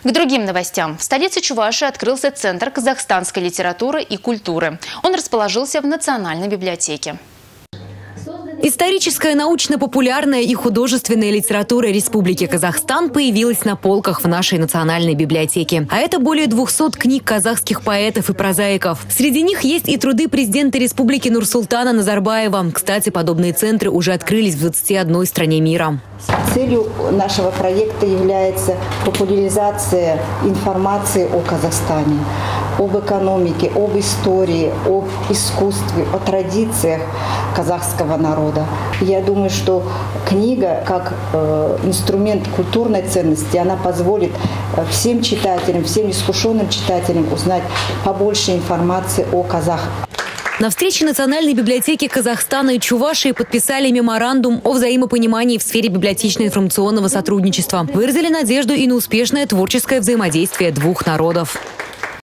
К другим новостям. В столице Чувашии открылся Центр казахстанской литературы и культуры. Он расположился в Национальной библиотеке. Историческая, научно-популярная и художественная литература Республики Казахстан появилась на полках в нашей национальной библиотеке. А это более 200 книг казахских поэтов и прозаиков. Среди них есть и труды президента республики Нурсултана Назарбаева. Кстати, подобные центры уже открылись в 21 стране мира. Целью нашего проекта является популяризация информации о Казахстане, об экономике, об истории, об искусстве, о традициях казахского народа. Я думаю, что книга, как инструмент культурной ценности, она позволит всем читателям, всем искушенным читателям узнать побольше информации о казахах. На встрече Национальной библиотеки Казахстана и Чувашии подписали меморандум о взаимопонимании в сфере библиотечно-информационного сотрудничества. Выразили надежду и на успешное творческое взаимодействие двух народов.